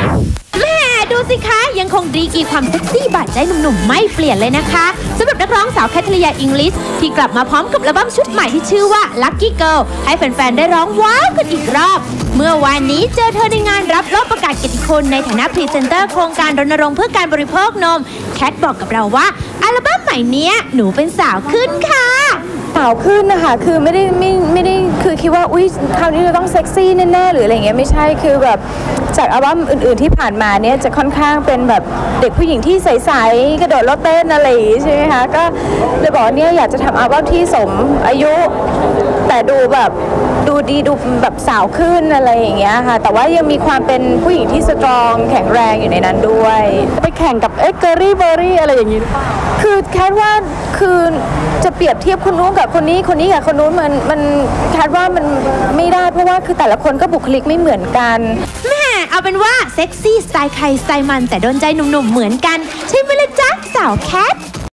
ดูสิคะยังคงดีกรีความเซ็กซี่บาดใจหนุ่มๆไม่เปลี่ยนเลยนะคะสำหรับนักร้องสาวแคทริยาอิงลิชที่กลับมาพร้อมกับอัลบั้มชุดใหม่ที่ชื่อว่า Lucky Girl ให้แฟนๆได้ร้องว้าวกันอีกรอบเมื่อวานนี้เจอเธอในงานรับรอบประกาศเกียรติคุณในฐานะพรีเซนเตอร์โครงการรณรงค์เพื่อการบริโภคนมแคทบอกกับเราว่าอัลบั้มใหม่เนี้ยหนูเป็นสาวขึ้นค่ะสาวขึ้นนะคะคือไม่ได้คือคิดว่าอุ๊ยคราวนี้จะต้องเซ็กซี่แน่ๆหรืออะไรเงี้ยไม่ใช่คือแบบจากอัลบั้มอื่นๆที่ผ่านมาเนี่ยจะค่อนข้างเป็นแบบเด็กผู้หญิงที่ใสๆกระโดดโลดเต้นอะไรใช่ไหมคะก็เลยบอกเนี่ยอยากจะทำอัลบั้มที่สมอายุแต่ดูแบบดูดีดูแบบสาวขึ้นอะไรอย่างเงี้ยค่ะแต่ว่ายังมีความเป็นผู้หญิงที่สตรองแข็งแรงอยู่ในนั้นด้วยไปแข่งกับเกอรี่เบอร์รี่อะไรอย่างงี้หรือเปล่าคือแค่ว่าคือจะเปรียบเทียบคนนู้นกับคนนี้คนนี้กับคนนู้นมันแค่ว่ามันไม่ได้เพราะว่าคือแต่ละคนก็บุคลิกไม่เหมือนกันแม่เอาเป็นว่าเซ็กซี่สไตล์ใครสไตล์มันแต่โดนใจหนุ่มๆเหมือนกันใช่ไหมล่ะจ๊ะสาวแคท